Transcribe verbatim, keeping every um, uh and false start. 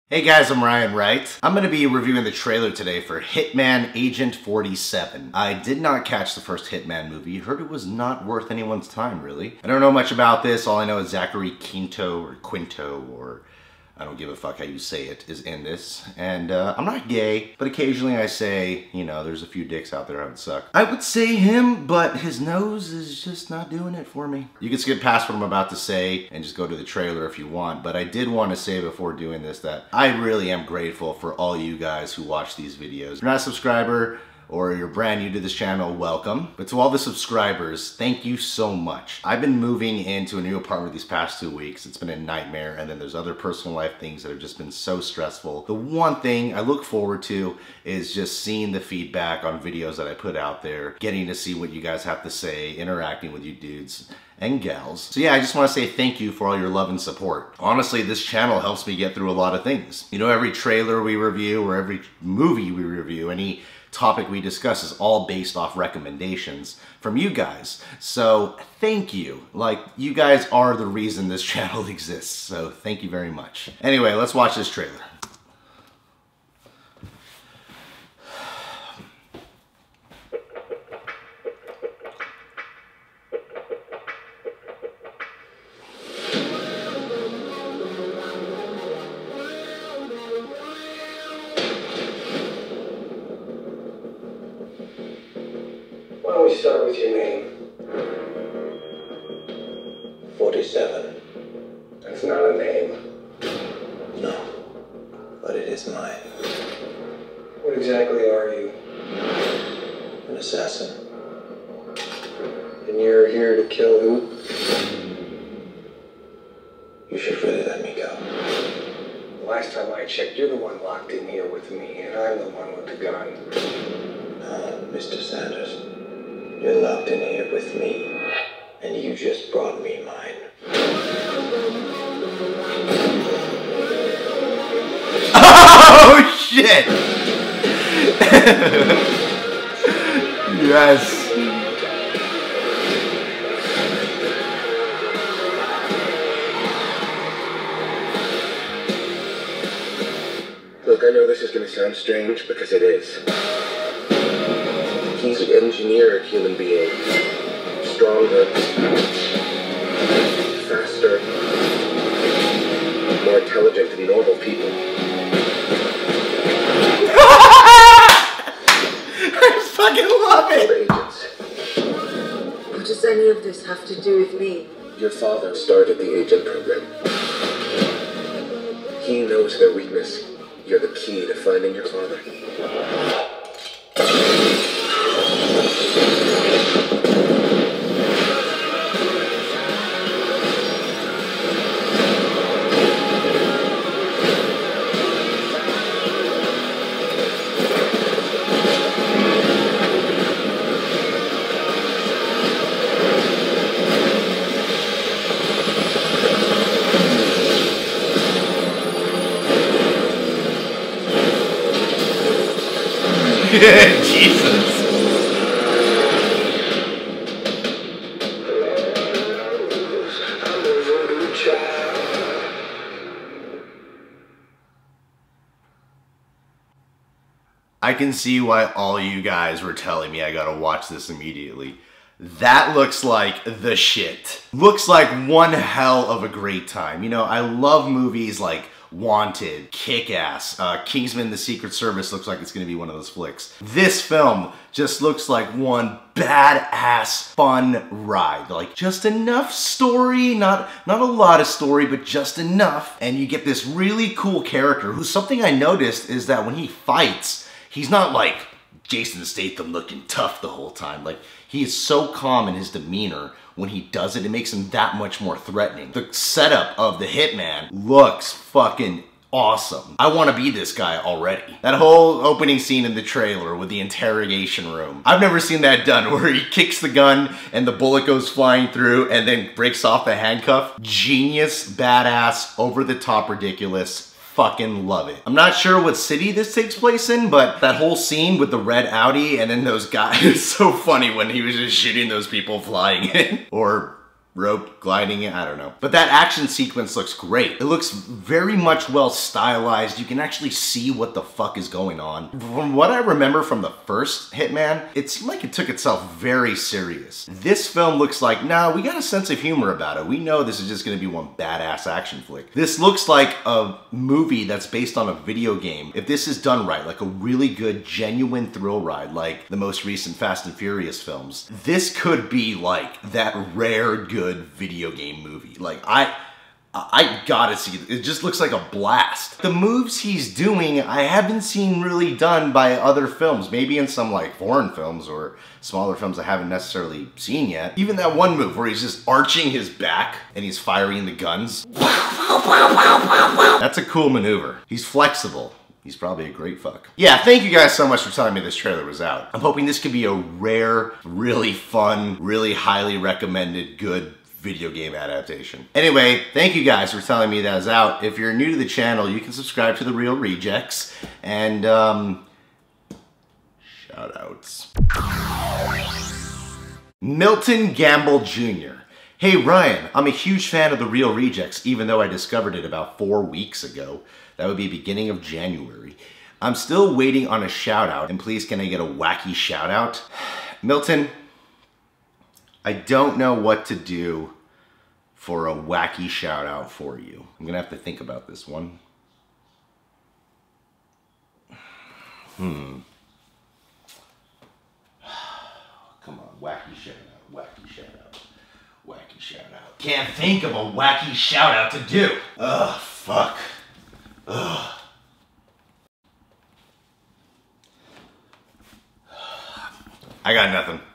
Hey guys, I'm Ryan Wright. I'm going to be reviewing the trailer today for Hitman Agent forty-seven. I did not catch the first Hitman movie. Heard it was not worth anyone's time, really. I don't know much about this. All I know is Zachary Quinto, or Quinto, or I don't give a fuck how you say it, is in this. And uh, I'm not gay, but occasionally I say, you know, there's a few dicks out there that would suck. I would say him, but his nose is just not doing it for me. You can skip past what I'm about to say and just go to the trailer if you want, but I did want to say before doing this that I really am grateful for all you guys who watch these videos. If you're not a subscriber, or you're brand new to this channel, welcome. But to all the subscribers, thank you so much. I've been moving into a new apartment these past two weeks. It's been a nightmare, and then there's other personal life things that have just been so stressful. The one thing I look forward to is just seeing the feedback on videos that I put out there, getting to see what you guys have to say, interacting with you dudes and gals. So yeah, I just want to say thank you for all your love and support. Honestly, this channel helps me get through a lot of things. You know, every trailer we review or every movie we review, any topic we discuss is all based off recommendations from you guys. So thank you. Like, you guys are the reason this channel exists. So thank you very much. Anyway, let's watch this trailer. Why don't we start with your name? forty-seven. That's not a name. No, but it is mine. What exactly are you? An assassin. And you're here to kill who? You should really let me go. Last time I checked, you're the one locked in here with me, and I'm the one with the gun. No, Mister Sanders. You're locked in here with me, and you just brought me mine. Oh shit! Yes. Look, I know this is going to sound strange, because it is. He's an engineered human being. Stronger, faster, more intelligent than normal people. I fucking love it! Agents. What does any of this have to do with me? Your father started the agent program. He knows their weakness. You're the key to finding your father. Jesus. I can see why all you guys were telling me I gotta watch this immediately. That looks like the shit. Looks like one hell of a great time. You know, I love movies like Wanted, Kick-Ass, uh, Kingsman: The Secret Service looks like it's gonna be one of those flicks. This film just looks like one badass fun ride. Like, just enough story, not, not a lot of story, but just enough. And you get this really cool character who, something I noticed is that when he fights, he's not like Jason Statham looking tough the whole time. Like, he is so calm in his demeanor. When he does it, it makes him that much more threatening. The setup of the Hitman looks fucking awesome. I want to be this guy already. That whole opening scene in the trailer with the interrogation room. I've never seen that done, where he kicks the gun and the bullet goes flying through and then breaks off the handcuff. Genius, badass, over the top ridiculous. fucking love it. I'm not sure what city this takes place in, but that whole scene with the red Audi and then those guys, it's so funny when he was just shooting those people flying in. Or rope gliding in, I don't know. But that action sequence looks great. It looks very much well stylized. You can actually see what the fuck is going on. From what I remember from the first Hitman, it seemed like it took itself very serious. This film looks like, nah, we got a sense of humor about it. We know this is just gonna be one badass action flick. This looks like a movie that's based on a video game. If this is done right, like a really good, genuine thrill ride, like the most recent Fast and Furious films, this could be like that rare good video game movie. Like, I I gotta see it. It just looks like a blast. The moves he's doing, I haven't seen really done by other films. Maybe in some like foreign films or smaller films I haven't necessarily seen yet. Even that one move where he's just arching his back and he's firing the guns. That's a cool maneuver. He's flexible. He's probably a great fuck. Yeah, thank you guys so much for telling me this trailer was out. I'm hoping this could be a rare, really fun, really highly recommended, good video game adaptation. Anyway, thank you guys for telling me that is out. If you're new to the channel, you can subscribe to The Real Rejects, and um, shout outs. Milton Gamble Junior Hey Ryan, I'm a huge fan of The Real Rejects, even though I discovered it about four weeks ago. That would be beginning of January. I'm still waiting on a shout out, and please can I get a wacky shout out? Milton, I don't know what to do for a wacky shout out for you. I'm gonna have to think about this one. Hmm. Come on, wacky shout out, wacky shout out, wacky shout out. Can't think of a wacky shout out to do. Ugh, fuck. Ugh. I got nothing.